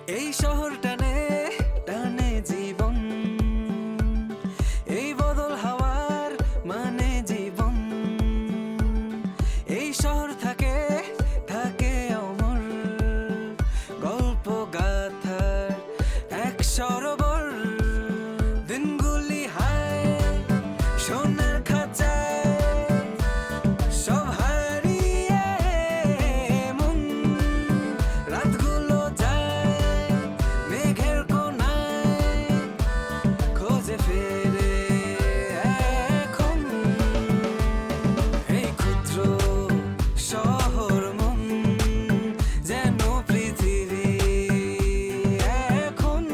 এই শহর টানে টানে জীবন, এই বদল হাওয়ার মানে জীবন। এই শহর থাকে থাকে অমর, গল্প গাথার এক সরোবর। দিনগুলি হায় সোনার খাঁচায়, সব হারিয়ে মন। রাতগুলো যায় মেঘের কোনায়, খোঁজে ফেরে এখন এই ক্ষুদ্র শহর মন, যেন পৃথিবী এখন।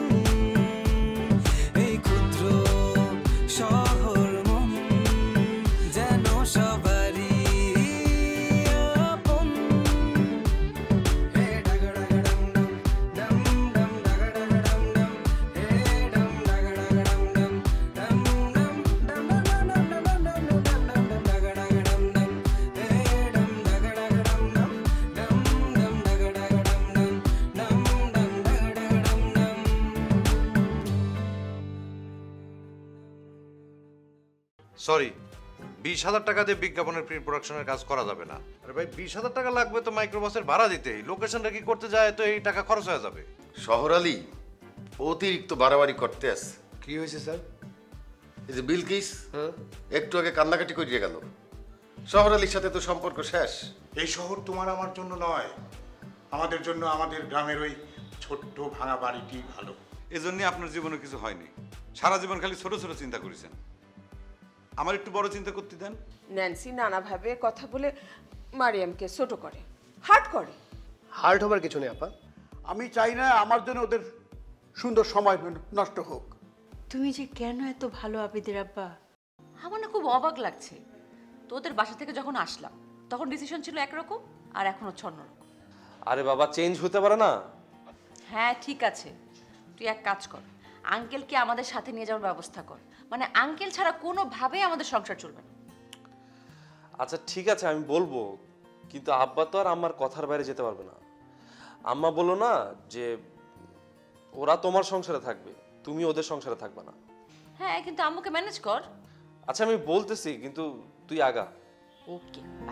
এই ক্ষুদ্র শহর মন, যেন সবারই আপন। হে ডাগা ডাগা ডম ডম, ডম ডম ডাগা ডাগা ডম ডম, হে ডম ডাগা ডাগা ডম ডম, ডম ডম ডম ডম ডম ডম ডম ডম ডম ডাগা ডাগা ডম ডম, হে ডম ডাগা ডাগা ডম ডম, ডম ডম ডাগা ডাগা ডম ডম, ডম ডম ডাগা ডাগা ডম ডম। সরি, 20,000 টাকা দিয়ে বিজ্ঞাপনের প্রি প্রোডাকশনের কাজ করা যাবে না। আরে ভাই, 20,000 টাকা লাগবে তো মাইক্রোবাসের ভাড়া দিতেই। লোকেশনটা কি করতে যায় তো এই টাকা খরচ হয়ে যাবে। শহর আলী অতিরিক্ত বাড়াবাড়ি করতে আছে। কি হয়েছে স্যার? এই যে বিলকিস একটু আগে কান্নাকাটি করিয়ে গেল। শহর আলীর সাথে তো সম্পর্ক শেষ। এই শহর তোমার আমার জন্য নয়, আমাদের জন্য আমাদের গ্রামের ওই ছোট্ট ভাঙা বাড়িটি ভালো। এজন্যই আপনার জীবনে কিছু হয়নি। সারা জীবন খালি ছোট ছোট চিন্তা করেছেন। আমার একটু বড় চিন্তা করতে দেন। ন্যান্সি নানাভাবে কথা বলে মারিয়ামকে ছোট করে, হার্ট করে। হার্ট হবার কিছু নেই আপা। আমি চাই না আমার জন্য ওদের সুন্দর সময় নষ্ট হোক। তুমি যে কেন এত ভালো আবিদের আব্বা? আমার না খুব অবাক লাগছে। তোদের বাসা থেকে যখন আসলাম তখন ডিসিশন ছিল একরকম, আর এখন হচ্ছে অন্যরকম। আরে বাবা, চেঞ্জ হতে পারে না? হ্যাঁ ঠিক আছে, তুই এক কাজ কর, আঙ্কেলকে আমাদের সাথে নিয়ে যাওয়ার ব্যবস্থা কর। মানে আঙ্কেল ছাড়া কোনোভাবেই আমাদের সংসার চলবে না। আচ্ছা ঠিক আছে, আমি বলবো, কিন্তু আব্বা তো আর আম্মার কথার বাইরে যেতে পারবে না। আম্মা বলো না যে ওরা তোমার সংসারে থাকবে, তুমি ওদের সংসারে থাকবে না। হ্যাঁ কিন্তু আম্মুকে ম্যানেজ কর। আচ্ছা আমি বলতেছি, কিন্তু তুই আগা। Okay bye.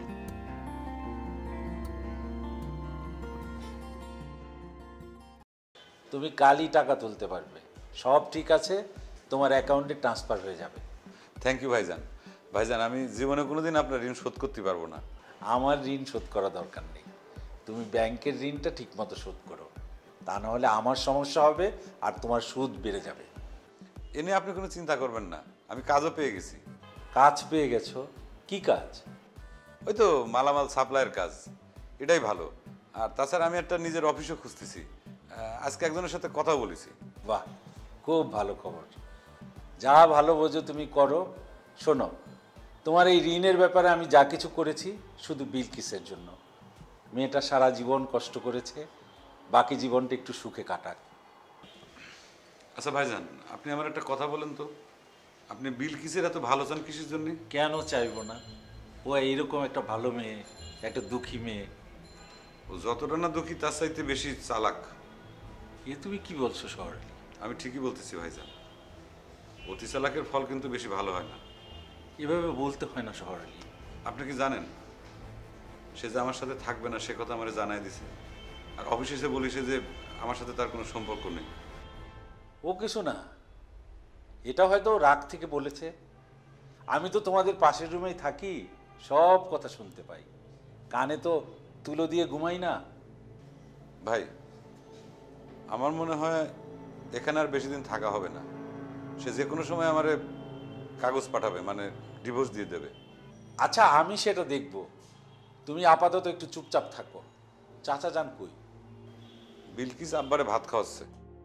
তুমি কালই টাকা তুলতে পারবে, সব ঠিক আছে, তোমার অ্যাকাউন্টে ট্রান্সফার হয়ে যাবে। থ্যাংক ইউ ভাইজান। ভাইজান, আমি জীবনে কোনোদিন আপনার ঋণ শোধ করতে পারবো না। আমার ঋণ শোধ করা দরকার নেই, তুমি ব্যাংকের ঋণটা ঠিকমতো শোধ করো, তা না হলে আমার সমস্যা হবে আর তোমার সুদ বেড়ে যাবে। এ নিয়ে আপনি কোনো চিন্তা করবেন না, আমি কাজও পেয়ে গেছি। কাজ পেয়ে গেছো? কি কাজ? ওই তো মালামাল সাপ্লাইয়ের কাজ, এটাই ভালো। আর তাছাড়া আমি একটা নিজের অফিসও খুঁজতেছি। আজকে একজনের সাথে কথা বলেছি। বাহ, খুব ভালো খবর। যা ভালো বোঝো তুমি করো। শোনো, তোমার এই ঋণের ব্যাপারে আমি যা কিছু করেছি শুধু বিলকিসের জন্য। মেয়েটা সারা জীবন কষ্ট করেছে, বাকি জীবনটা একটু সুখে কাটাক। আচ্ছা ভাইজান, আপনি আমার একটা কথা বলেন তো, আপনি বিলকিসের এত ভালো চান কিসের জন্য? কেন চাইবো না? ও এইরকম একটা ভালো মেয়ে, একটা দুঃখী মেয়ে। ও যতটা না দুঃখী তার চাইতে বেশি চালাক। এ তুমি কি বলছো শহরে? আমি ঠিকই বলতেছি ভাইজান, অতি চালাকের ফল কিন্তু বেশি ভালো হয় না। এভাবে বলতে হয় না শহরে। আপনি কি জানেন সে যে আমার সাথে থাকবে না সে কথা আমার জানাই দিছে, আর অফিসে এসে বলিছে যে আমার সাথে তার কোনো সম্পর্ক নেই। ও কিছু না, এটা হয়তো রাগ থেকে বলেছে। আমি তো তোমাদের পাশের রুমেই থাকি, সব কথা শুনতে পাই, কানে তো তুলো দিয়ে ঘুমাই না। ভাই, আমার মনে হয় এখানে আর বেশি দিন থাকা হবে না। সে যে কোনো সময় আমারে কাগজ পাঠাবে, মানে ডিভোর্স দিয়ে দেবে। আচ্ছা আমি সেটা দেখব, তুমি আপাতত একটু চুপচাপ থাকো। চাচা যান কই? বিলকিস আব্বারে ভাত খাওয়াচ্ছে।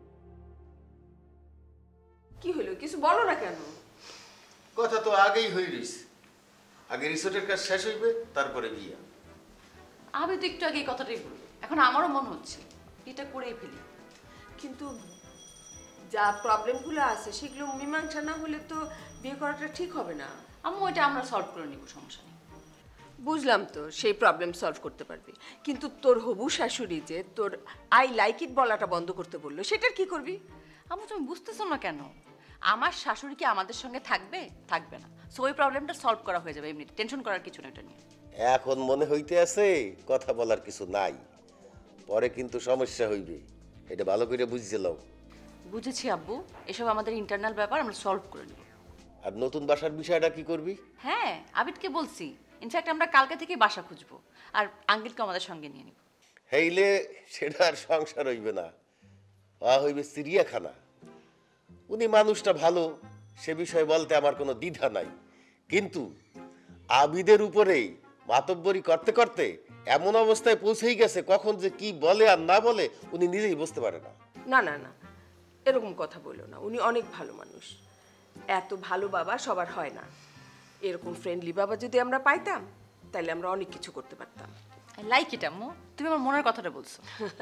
কি হলো, কিছু বলো না কেন? কথা তো আগেই হয়ে রয়েছে, আগে রিসোর্টের কাজ শেষ হইবে, তারপরে বিয়া। আমি তো একটু আগে এই কথাটাই বলবো, এখন আমারও মনে হচ্ছে এটা করেই ফেলি। কিন্তু যা প্রবলেমগুলো আছে সেগুলো মীমাংসা না হলে তো বিয়ে করাটা ঠিক হবে না। আম্মু ওইটা আমরা সলভ করে নিব, সমস্যা নেই। বুঝলাম তো সেই প্রবলেম সলভ করতে পারবি, কিন্তু তোর হবু শাশুড়ি যে তোর আই লাইক ইট বলাটা বন্ধ করতে বললো, সেটার কি করবি? আম্মু তুমি বুঝতেছো না কেন? আমার শাশুড়ি কি আমাদের সঙ্গে থাকবে? থাকবে না। সো ওই প্রবলেমটা সলভ করা হয়ে যাবে এমনি, টেনশন করার কিছু না এটা নিয়ে। এখন মনে হইতে আছে কথা বলার কিছু নাই, পরে কিন্তু সমস্যা হইবে, এটা ভালো করে বুঝছিলাম। বুঝেছি আব্বু, এসব আমাদের ইন্টারনাল ব্যাপার, আমরা সলভ করে নেব। আর নতুন বাসার বিষয়টা কি করবি? হ্যাঁ, আবিদকে বলছি, ইনফ্যাক্ট আমরা কালকে থেকে বাসা খুঁজবো আর আঙ্কেলকে আমাদের সঙ্গে নিয়ে নিব। হেইলে সেটা আর সংসার হইবে না, হইবে চিড়িয়াখানা। উনি মানুষটা ভালো, সে বিষয়ে বলতে আমার কোনো দ্বিধা নাই, কিন্তু আবিদের উপরেই মাতব্বরি করতে করতে এমন অবস্থায় পৌঁছেই গেছে, কখন যে কি বলে আর না বলে উনি নিজেই বুঝতে পারে না। না না না, এরকম কথা বলো না, উনি অনেক ভালো মানুষ। এত ভালো বাবা সবার হয় না। এরকম ফ্রেন্ডলি বাবা যদি আমরা পাইতাম তাহলে আমরা অনেক কিছু করতে পারতাম। আই লাইক ইট আম্মু, তুমি আমার মনের কথাটা বলছো।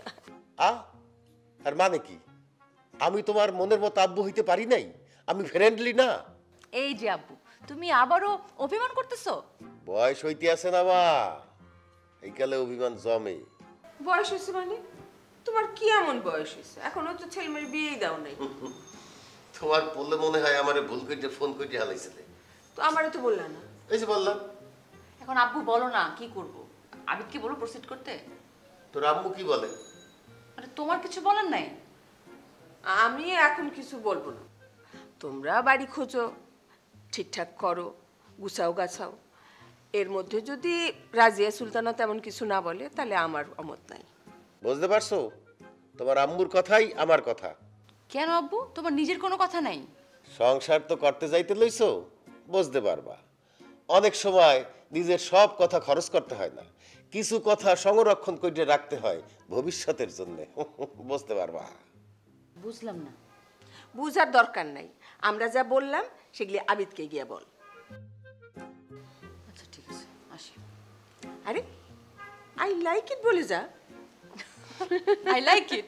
আর মানে কি, আমি তোমার মনের মতো আব্বু হইতে পারি নাই? আমি ফ্রেন্ডলি না? এই যে আব্বু, তুমি আবারও অভিমান করতেছো। বয়স হইতে আছে না মা, এইকালে অভিমান জমে। বয়স হয়েছে মানে? তোমার কি এমন বয়স হয়েছে? এখনো তো ছেলেমেয়ের বিয়েই দাও নাই। তোমার বললে মনে হয় আমারে ভুল করে ফোন করে হালাইছিলে। তো আমারও তো বললা না। এই যে বললাম। এখন আব্বু বলো না কি করব? আবিদকে বলো প্রসিড করতে। তোর আম্মু কি বলে? মানে তোমার কিছু বলার নাই? আমি এখন কিছু বলবো না। তোমরা বাড়ি খোঁজো, ঠিকঠাক করো, গুছাও গাছাও। এর মধ্যে যদি রাজিয়া সুলতানা তেমন কিছু না বলে তাহলে আমার অমত নাই। বুঝতে পারছো? তোমার আম্মুর কথাই আমার কথা। কেন আব্বু, তোমার নিজের কোনো কথা নাই? সংসার তো করতে যাইতে লইছো, বুঝতে পারবা অনেক সময় নিজের সব কথা খরচ করতে হয় না, কিছু কথা সংরক্ষণ করে রাখতে হয় ভবিষ্যতের জন্য। বুঝতে পারবা? বুঝলাম না। বুঝার দরকার নাই, আমরা যা বললাম সেগুলি আবিদকে গিয়ে বল। আচ্ছা ঠিক আছে, আসি। আরে আই লাইক ইট বলে যা। I like it.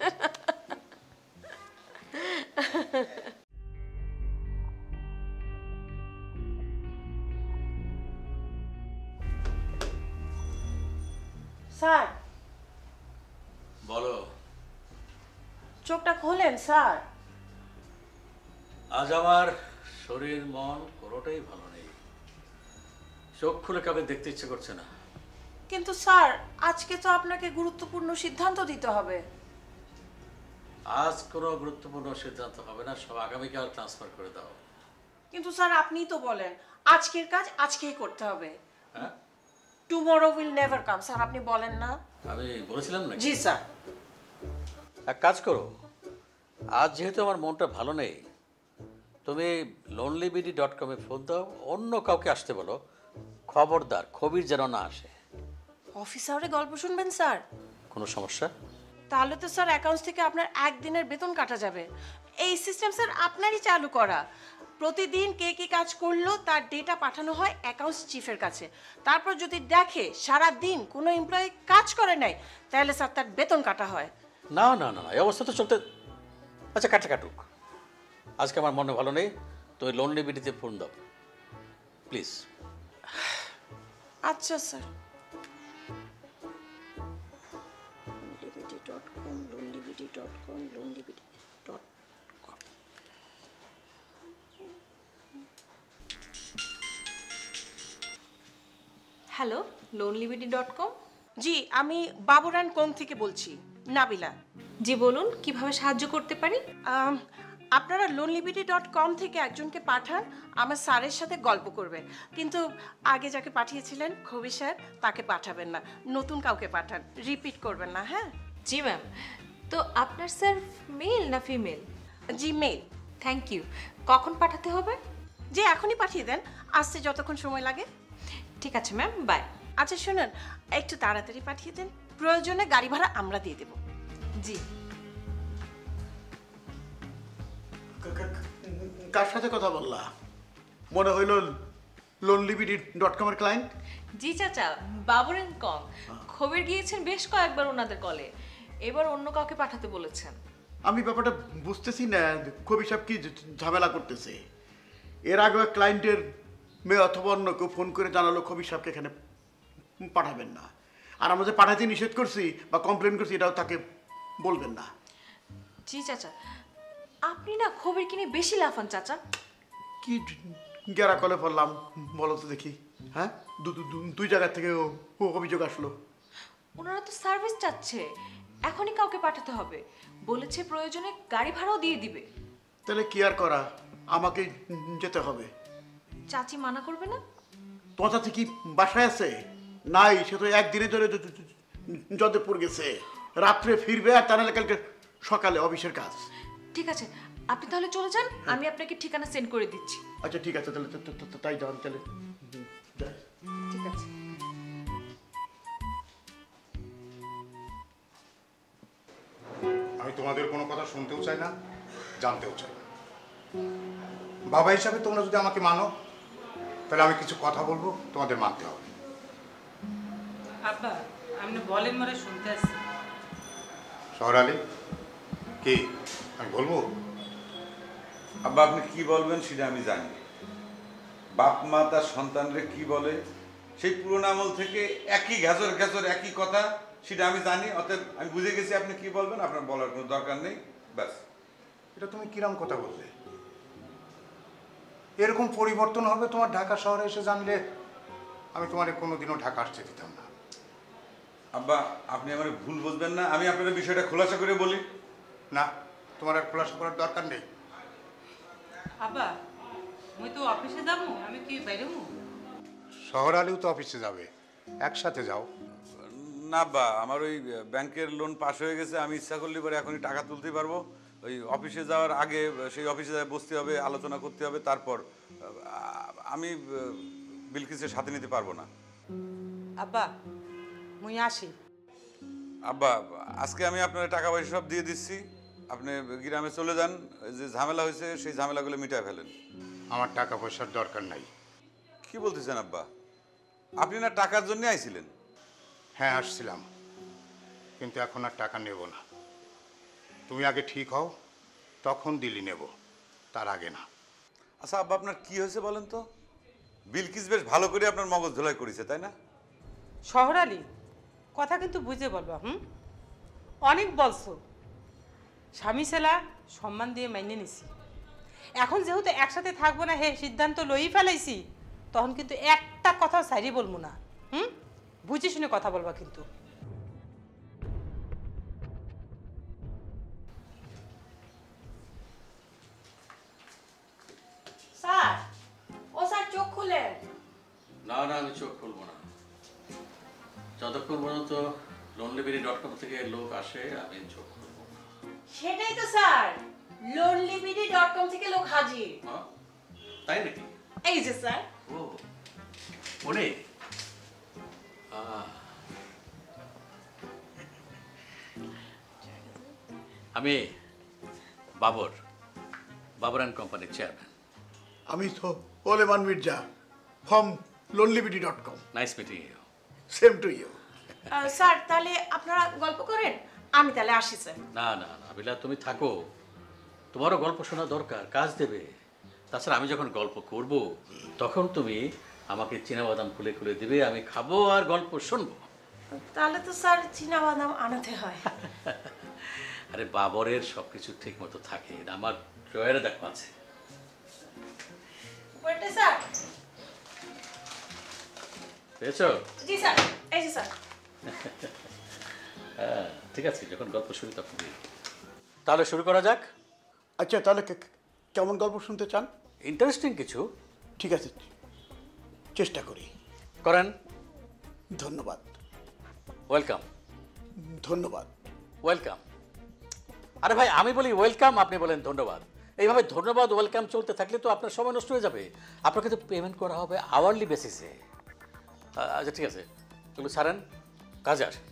স্যার বলো। চোখটা খোলেন স্যার। আজ আমার শরীর মন কোনোটাই ভালো নেই, চোখ খুলে কাউকে দেখতে ইচ্ছে করছে না। কিন্তু স্যার আজকে তো আপনাকে গুরুত্বপূর্ণ সিদ্ধান্ত দিতে হবে। আজ কোনো গুরুত্বপূর্ণ সিদ্ধান্ত হবে না, সব আগামীকাল ট্রান্সফার করে দাও। কিন্তু স্যার আপনিই তো বলেন আজকের কাজ আজকেই করতে হবে। হ্যাঁ, tomorrow will never come. Sir আপনি বলেন না? আমি বলেছিলাম না? জি স্যার। এক কাজ করো, আজ যেহেতু আমার মনটা ভালো নেই, তুমি lonelyBD.com-এ ফোন দাও, অন্য কাউকে আসতে বলো, খবরদার খবির যেন না আসে। অফিস আওয়ারে গল্প শুনবেন স্যার? কোনো সমস্যা? তাহলে তো স্যার অ্যাকাউন্টস থেকে আপনার একদিনের বেতন কাটা যাবে। এই সিস্টেম স্যার আপনারই চালু করা। প্রতিদিন কে কি কাজ করলো তার ডেটা পাঠানো হয় অ্যাকাউন্টস চিফের কাছে। তারপর যদি দেখে সারা দিন কোনো এমপ্লয়ি কাজ করে নাই, তাহলে স্যার তার বেতন কাটা হয়। না না না, এই অবস্থা তো চলতে। আচ্ছা কাটুক, আজকে আমার মনে ভালো নেই, তুমি lonelyBD-তে ফোন দাও প্লিজ। আচ্ছা স্যার। Hello, lonelyBD.com। জি, আমি বাবুরান কোং থেকে বলছি, নাবিলা। জি বলুন, কিভাবে সাহায্য করতে পারি? আপনারা lonelyBD.com থেকে একজনকে পাঠান আমার স্যারের সাথে গল্প করবে, কিন্তু আগে যাকে পাঠিয়েছিলেন খবি স্যার তাকে পাঠাবেন না, নতুন কাউকে পাঠান, রিপিট করবেন না। হ্যাঁ জি ম্যাম। তো আপনার স্যার মেল না ফিমেল? জি মেল। Thank you. কখন পাঠাতে হবে? যে এখনই পাঠিয়ে দেন, আসতে যতক্ষণ সময় লাগে। ঠিক আছে ম্যাম, বাই। আচ্ছা শুনুন, একটু তাড়াতাড়ি পাঠিয়ে দেন, প্রয়োজনে গাড়ি ভাড়া আমরা দিয়ে দেব। জি। কার সাথে কথা বললা? মনে হইল lonelyBD.com-এর ক্লায়েন্ট। জি চাচা, বাবুরেন কং। খবর গিয়েছেন বেশ কয়েকবার ওনাদের কলে, এবার অন্য কাউকে পাঠাতে বলেছেন। আমি ব্যাপারটা বুঝতেছি না, কবি সাহেব কি ঝামেলা করতেছে। এর আগে ক্লায়েন্টের মেয়ে অথবা অন্য কেউ ফোন করে জানালো কবি সাহেবকে এখানে পাঠাবেন না। আর আমরা যে পাঠাতে নিষেধ করছি বা কমপ্লেন করছি এটাও তাকে বলবেন না। জি চাচা, আপনি না খবর কিনে বেশি লাফান চাচা। কি গেরা কলে পড়লাম বলো তো দেখি? হ্যাঁ, দুই জায়গা থেকে অভিযোগ আসলো। ওনারা তো সার্ভিস চাচ্ছে, এখনই কাউকে পাঠাতে হবে। বলেছে প্রয়োজনে গাড়ি ভাড়াও দিয়ে দিবে। তাহলে কি আর করা, আমাকে যেতে হবে। চাচি মানা করবে না? তোমার চাচি কি বাসায় আছে? নাই, সে তো একদিনের জন্য যদেপুর গেছে, রাত্রে ফিরবে। আর তা নাহলে কালকে সকালে অফিসের কাজ। ঠিক আছে, আপনি তাহলে চলে যান, আমি আপনাকে ঠিকানা সেন্ড করে দিচ্ছি। আচ্ছা ঠিক আছে, তাহলে তাই যান তাহলে। ঠিক আছে। আমি তোমাদের কোনো কথা শুনতেও চাই না, জানতেও চাই না। বাবা হিসাবে তোমরা যদি আমাকে মানো, তাহলে আমি কিছু কথা বলবো, তোমাদের মানতে হবে। আব্বা আপনি বলেন মরে শুনতে আসছি। শহর আলী, কি আমি বলবো? আব্বা আপনি কি বলবেন সেটা আমি জানি। বাপ মা তার সন্তানরে কি বলে সেই পুরোনো আমল থেকে একই ঘ্যাচর ঘ্যাচর একই কথা, সেটা আমি জানি। অতএব আমি বুঝে গেছি আপনি কি বলবেন, আপনার বলার কোনো দরকার নেই। ব্যাস। এটা তুমি কিরম কথা বললে? এরকম পরিবর্তন হবে তোমার ঢাকা শহরে এসে জানলে আমি তোমার কোনোদিনও ঢাকা আসতে দিতাম না। আব্বা আপনি আমার ভুল বুঝবেন না, আমি আপনার বিষয়টা খোলাসা করে বলি। না, তোমার আর খোলাসা করার দরকার নেই। আব্বা মুই তো অফিসে যাবো, আমি কি বাইরে হবো? শহর আলীও তো অফিসে যাবে, একসাথে যাও। না আব্বা, আমার ওই ব্যাংকের লোন পাস হয়ে গেছে, আমি ইচ্ছা করলে পরে এখনই টাকা তুলতে পারবো। ওই অফিসে যাওয়ার আগে সেই অফিসে বসতে হবে, আলোচনা করতে হবে, তারপর আমি বিলকিসের সাথে নিতে পারবো না। আব্বা মুই আসি। আব্বা আজকে আমি আপনার টাকা পয়সা সব দিয়ে দিচ্ছি, আপনি গ্রামে চলে যান। যে ঝামেলা হয়েছে সেই ঝামেলাগুলো মিটায় ফেলেন। আমার টাকা পয়সার দরকার নাই। কি বলতেছেন আব্বা? আপনি না টাকার জন্য আইছিলেন? হ্যাঁ আসছিলাম, কিন্তু এখন আর টাকা নেব না। তুমি আগে ঠিক হও, তখন দিলি নেব, তার আগে না। আচ্ছা আব্বা আপনার কি হয়েছে বলেন তো? বিলকিস বেশ ভালো করে আপনার মগজ ধোলাই করেছে, তাই না? শহর আলী কথা কিন্তু বুঝে বলবা। অনেক বলছো, স্বামী ছেলা সম্মান দিয়ে মাইনে নিছি। এখন যেহেতু একসাথে থাকবো না, হে সিদ্ধান্ত লই ফেলাইছি, তখন কিন্তু একটা কথা সাইরি বলবো না। বুঝে শুনে কথা বলবা কিন্তু। স্যার, ও স্যার চোখ খুলে। না না, আমি চোখ খুলবো না যতক্ষণ পর্যন্ত lonelyberry.com থেকে লোক আসে, আমি চোখ খুলবো না। সেটাই তো স্যার, lonelyberry.com থেকে লোক হাজির। তাই নাকি? এই যে স্যার। ও মনে আমি বাবর অ্যান্ড কোম্পানির চেয়ারম্যান। আমি তো ওলেমান Mirza from lonelyberry.com। Nice meeting you. Same to you. Sir তাহলে আপনারা গল্প করেন, আমি তাহলে আসি স্যার। না না না বিলা, তুমি থাকো, তোমারও গল্প শোনা দরকার, কাজ দেবে। তাছাড়া আমি যখন গল্প করব তখন তুমি আমাকে চীনাবাদাম খুলে খুলে দিবে, আমি খাবো আর গল্প শুনবো। তাহলে তো স্যার চীনাবাদাম আনাতে হয়। আরে বাবরের সবকিছু ঠিক মতো থাকে, আমার ড্রয়ারে দেখো আছে। ওইটা স্যার। পেয়েছো? জি স্যার, এই যে স্যার। হ্যাঁ ঠিক আছে, যখন গল্প শুরু তখন দিই। তাহলে শুরু করা যাক। আচ্ছা তাহলে কেমন গল্প শুনতে চান? ইন্টারেস্টিং কিছু। ঠিক আছে, চেষ্টা করি। করেন। ধন্যবাদ। ওয়েলকাম। ধন্যবাদ। ওয়েলকাম। আরে ভাই, আমি বলি ওয়েলকাম, আপনি বলেন ধন্যবাদ। এইভাবে ধন্যবাদ ওয়েলকাম চলতে থাকলে তো আপনার সময় নষ্ট হয়ে যাবে। আপনাকে তো পেমেন্ট করা হবে আওয়ারলি বেসিসে। আচ্ছা ঠিক আছে, এগুলো ছাড়েন, কাজে আসেন।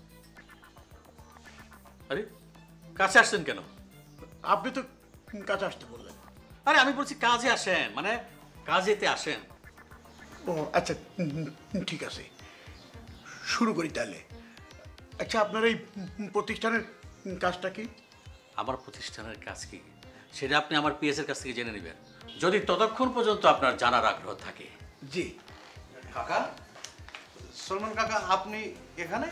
আরে কাছে আসছেন কেন? আপনি তো কাছে আসতে বললেন। আরে আমি বলছি কাজে আসেন, মানে কাজেতে আসেন। ও আচ্ছা ঠিক আছে, শুরু করি তাহলে। আচ্ছা আপনার এই প্রতিষ্ঠানের কাজটা কি? আমার প্রতিষ্ঠানের কাজ কি সেটা আপনি আমার পিএসের কাছ থেকে জেনে নেবেন, যদি ততক্ষণ পর্যন্ত আপনার জানার আগ্রহ থাকে। জি কাকা, সলমান কাকা আপনি এখানে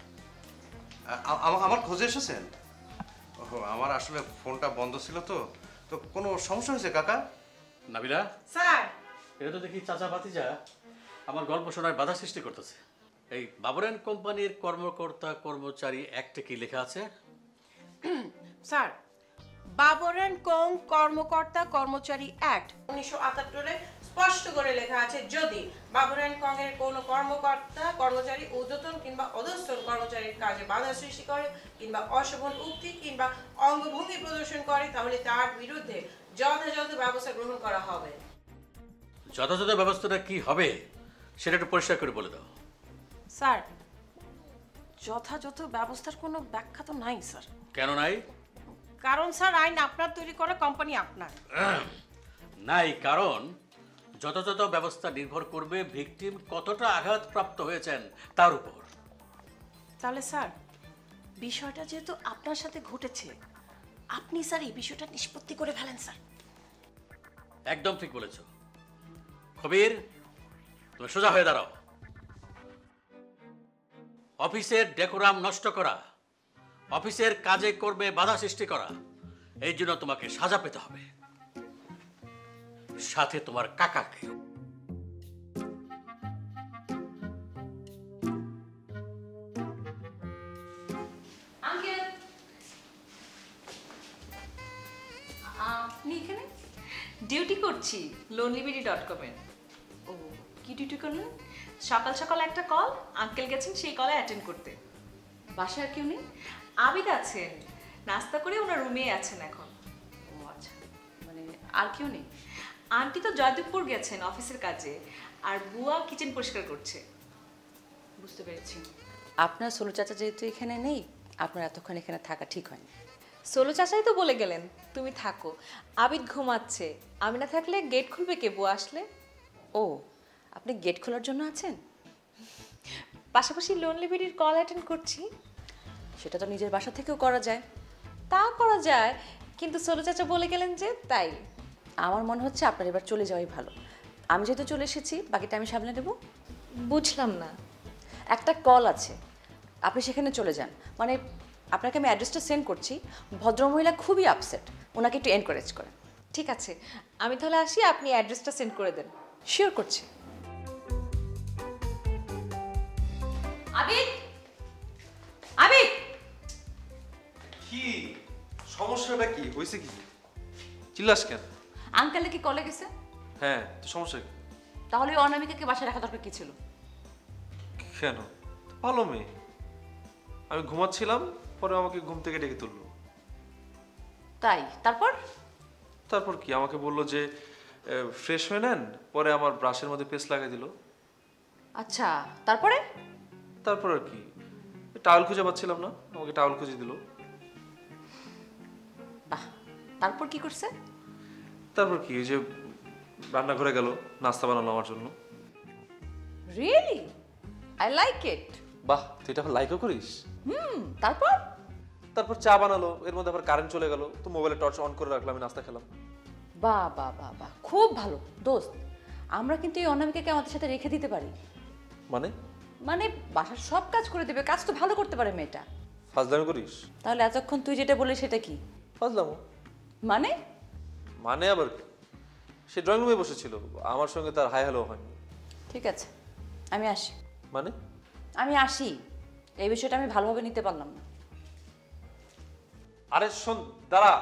আমার খোঁজে এসেছেন? ওহো, আমার আসলে ফোনটা বন্ধ ছিল তো তো কোনো সমস্যা হয়েছে কাকা? নাবিলা স্যার, এটা তো দেখি চাচা ভাতিজা আমার গল্প শোনার বাধা সৃষ্টি করতেছে। এই বাবর অ্যান্ড কোম্পানির কর্মকর্তা কর্মচারী অ্যাক্টে কি লেখা আছে? স্যার, বাবর অ্যান্ড কোং কর্মকর্তা কর্মচারী অ্যাক্ট 1978 স্পষ্ট করে লেখা আছে, যদি বাবর অ্যান্ড কং এর কোনো কর্মকর্তা কর্মচারী ঊর্ধ্বতন কিংবা অধস্তন কর্মচারীর কাজে বাধা সৃষ্টি করে কিংবা অশোভন উক্তি কিংবা অঙ্গভঙ্গি প্রদর্শন করে তাহলে তার বিরুদ্ধে যথাযথ ব্যবস্থা গ্রহণ করা হবে। যথাযথ ব্যবস্থাটা কি হবে সেটা একটু পরিষ্কার করে বলে দাও। স্যার, যথাযথ ব্যবস্থার কোনো ব্যাখ্যা তো নাই স্যার। কেন নাই? কারণ স্যার আইন আপনার তৈরি করা, কোম্পানি আপনার। নাই কারণ যথাযথ ব্যবস্থা নির্ভর করবে ভিকটিম কতটা আঘাতপ্রাপ্ত হয়েছেন তার উপর। তাহলে স্যার, বিষয়টা যেহেতু আপনার সাথে ঘটেছে, আপনি স্যার এই বিষয়টা নিষ্পত্তি করে ফেলেন স্যার। একদম ঠিক বলেছ কবির, তুমি সোজা হয়ে দাঁড়াও। অফিসের ডেকোরাম নষ্ট করা, অফিসের কাজে কর্মে বাধা সৃষ্টি করা, এই জন্য তোমাকে সাজা পেতে হবে, সাথে তোমার কাকাকে। আঙ্কেল, আপনি এখানে? ডিউটি করছি lonelyberry.com এর। ও, কি ডিউটি করলেন? সকাল সকাল একটা কল, আঙ্কেল গেছেন সেই কলে অ্যাটেন্ড করতে। বাসায় আর কেউ নেই? আবিদ আছেন, নাস্তা করে ওনার রুমে আছেন এখন। ও আচ্ছা, মানে আর কেউ নেই? আন্টি তো জয়দেবপুর গেছেন অফিসের কাজে, আর বুয়া কিচেন পরিষ্কার করছে। বুঝতে পেরেছি। আপনার সোলো চাচা যেহেতু এখানে নেই, আপনার এতক্ষণ এখানে থাকা ঠিক হয়নি। সোলো চাচাই তো বলে গেলেন তুমি থাকো, আবিদ ঘুমাচ্ছে, আমি না থাকলে গেট খুলবে কে বুয়া আসলে? ও, আপনি গেট খোলার জন্য আছেন? পাশাপাশি lonelyberryর কল অ্যাটেন্ড করছি। সেটা তো নিজের বাসা থেকেও করা যায়। তা করা যায়, কিন্তু সোলো চাচা বলে গেলেন যে, তাই। আমার মনে হচ্ছে আপনার এবার চলে যাওয়াই ভালো। আমি যেহেতু চলে এসেছি, বাকিটা আমি সামলে নেব। বুঝলাম না। একটা কল আছে, আপনি সেখানে চলে যান। মানে আপনাকে আমি অ্যাড্রেসটা সেন্ড করছি। ভদ্রমহিলা খুবই আপসেট, ওনাকে একটু এনকারেজ করেন। ঠিক আছে, আমি তাহলে আসি, আপনি অ্যাড্রেসটা সেন্ড করে দেন। শিওর করছি। আবিদ, আবিদ, কি সমস্যাটা কি হয়েছে? কি চিল্লাস কেন? আঙ্কেল কি কলে গেছে? হ্যাঁ, তো সমস্যা কি? তাহলে ওই অনামিকাকে বাসায় রাখা দরকার কি ছিল? কেন? ভালো মেয়ে। আমি ঘুমাচ্ছিলাম, পরে আমাকে ঘুম থেকে ডেকে তুললো। তাই? তারপর? তারপর কি, আমাকে বললো যে ফ্রেশ হয়ে নেন, পরে আমার ব্রাশের মধ্যে পেস্ট লাগিয়ে দিল। আচ্ছা, তারপরে? তারপর আর কি, টাওয়েল খুঁজে পাচ্ছিলাম না, আমাকে টাওয়েল খুঁজে দিল। বাহ, তারপর কি করছে? তারপর কি, ওই যে রান্নাঘরে গেল, নাস্তা বানালো আমার জন্য। রিয়েলি? I like it. বাহ, তুই এটা লাইকও করিস? তারপর? তারপর চা বানালো, এর মধ্যে আবার কারেন্ট চলে গেল, তো মোবাইলে টর্চ অন করে রাখলাম, আমি নাস্তা খেলাম। বাহ বাহ বাহ বাহ, খুব ভালো দোস্ত। আমরা কিন্তু এই অনামিকাকে আমাদের সাথে রেখে দিতে পারি। মানে? মানে বাসার সব কাজ করে দেবে, কাজ তো ভালো করতে পারে মেয়েটা। ফাজলামি করিস? তাহলে এতক্ষণ তুই যেটা বললি সেটা কি? ফাজলামো। মানে? মানে আবার কি? সে ড্রয়িং রুমে বসেছিল, আমার সঙ্গে তার হাই হ্যালো হয়নি। ঠিক আছে, আমি আসি। মানে? আমি আসি, এই বিষয়টা আমি ভালোভাবে নিতে পারলাম না। আরে শোন, দাঁড়া।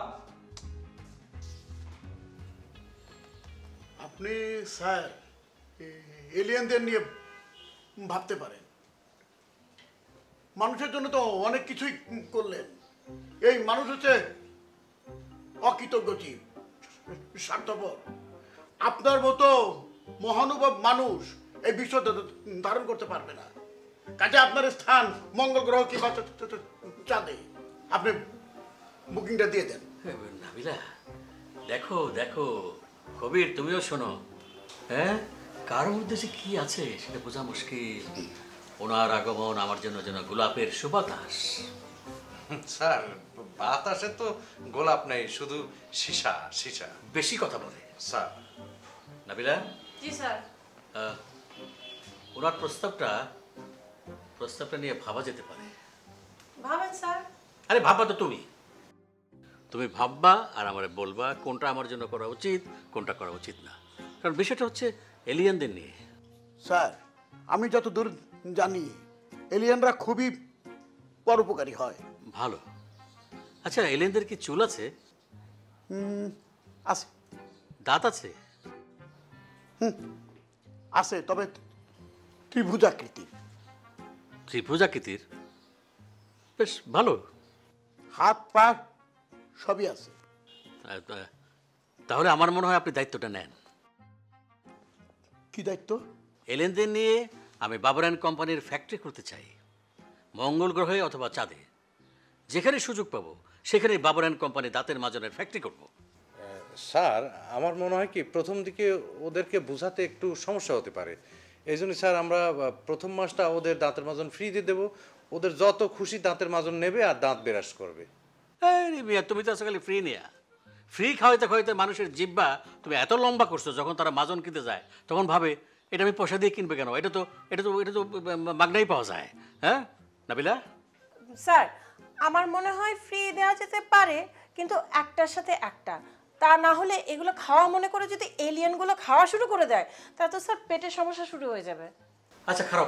আপনি স্যার এলিয়েনদের নিয়ে ভাবতে পারেন, মানুষের জন্য তো অনেক কিছুই করলেন। এই মানুষ হচ্ছে অকৃতজ্ঞ জীব, স্বার্থপর। আপনার মতো মহানুভব মানুষ এই বিশ্ব ধারণ করতে পারবে না। কাজে আপনার স্থান মঙ্গল গ্রহ কিংবা চাঁদে। আপনি বুকিংটা দিয়ে দেন। নাবিলা, দেখো দেখো, কবির তুমিও শোনো। হ্যাঁ, কারোর উদ্দেশ্যে কি আছে সেটা বোঝা মুশকিল। ওনার আগমন আমার জন্য যেন গোলাপের সুবাতাস। স্যার, বাতাসে তো গোলাপ নেই, শুধু সীসা সীসা। বেশি কথা বলে স্যার। নাবিলা, জি স্যার। ওনার প্রস্তাবটা প্রস্তাবটা নিয়ে ভাবা যেতে পারে। ভাবেন স্যার। আরে ভাববা তো তুমি ভাববা আর আমারে বলবা কোনটা আমার জন্য করা উচিত, কোনটা করা উচিত না। কারণ বিষয়টা হচ্ছে এলিয়েনদের নিয়ে। স্যার আমি যতদূর জানি এলিয়েনরা খুবই পরোপকারী হয়। ভালো। আচ্ছা, এলিয়েনদের কি চুল আছে? আছে। দাঁত আছে? আছে, তবে ত্রিভুজাকৃতির। ত্রিভুজাকৃতির? বেশ ভালো। হাত পা সবই আছে। তাহলে আমার মনে হয় আপনি দায়িত্বটা নেন। কি দায়িত্ব? এলিয়েনদের নিয়ে আমি বাবর অ্যান্ড কোম্পানির ফ্যাক্টরি করতে চাই, মঙ্গল গ্রহে অথবা চাঁদে। যেখানে সুযোগ পাবো সেখানে বাবর অ্যান্ড কোম্পানি দাঁতের মাজনের ফ্যাক্টরি করব। স্যার আমার মনে হয় কি প্রথম দিকে ওদেরকে বোঝাতে একটু সমস্যা হতে পারে। এই জন্য স্যার আমরা প্রথম মাসটা ওদের দাঁতের মাজন ফ্রি দিয়ে দেবো। ওদের যত খুশি দাঁতের মাজন নেবে আর দাঁত বেরাস করবে। তুমি তো আজকাল ফ্রি নেয়া, ফ্রি খাওয়াইতে খাওয়াইতে মানুষের জিব্বা তুমি এত লম্বা করছো, যখন তারা মাজন কিনতে যায় তখন ভাবে এটা আমি পয়সা দিয়ে কিনবে কেন, এটা তো মাগনাই পাওয়া যায়। হ্যাঁ নাবিলা? স্যার আমার মনে হয় ফ্রি দেওয়া যেতে পারে, কিন্তু একটার সাথে একটা। তা না হলে এগুলো খাওয়া মনে করে যদি এলিয়েনগুলো খাওয়া শুরু করে দেয় তাহলে তো স্যার পেটের সমস্যা শুরু হয়ে যাবে। আচ্ছা খারাপ।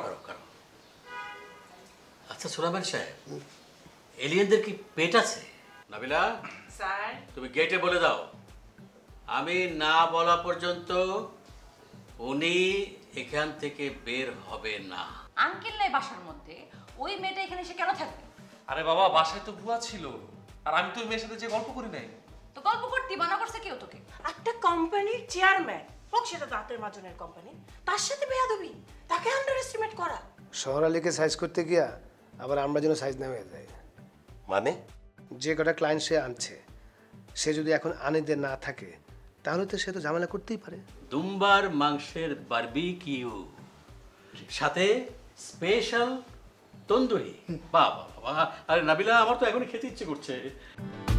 আচ্ছা সুলাইমান সাহেব, এলিয়েনদের কি পেট আছে? নাবিলা স্যার তুমি গেটে বলে দাও, আমি না বলা পর্যন্ত উনি এখান থেকে বের হবে না। আঙ্কেল নাই বাসার মধ্যে, ওই মেয়েটা এখানে এসে কেন থাকবে? আরে বাবা, বাসায় তো বুয়া ছিল, আর আমি তো ওই মেয়ের সাথে যে গল্প করি নাই। তো গল্প করতে মানা করছে কেউ তোকে? একটা কোম্পানির চেয়ারম্যান হোক, সেটা দাঁতের মাজনের কোম্পানি, তার সাথে বেয়াদবি, তাকে আন্ডার এস্টিমেট করা। শহর আলীকে সাইজ করতে গিয়া আবার আমরা যেন সাইজ না হয়ে যায়। মানে যে কটা ক্লায়েন্ট সে আনছে, সে যদি এখন আনেদের না থাকে তাহলে তো সে তো ঝামেলা করতেই পারে। দুম্বার মাংসের বারবিকিউ সাথে স্পেশাল তন্দুরি। বাবা, আরে নাবিলা, আমার তো এখনই খেতে ইচ্ছে করছে।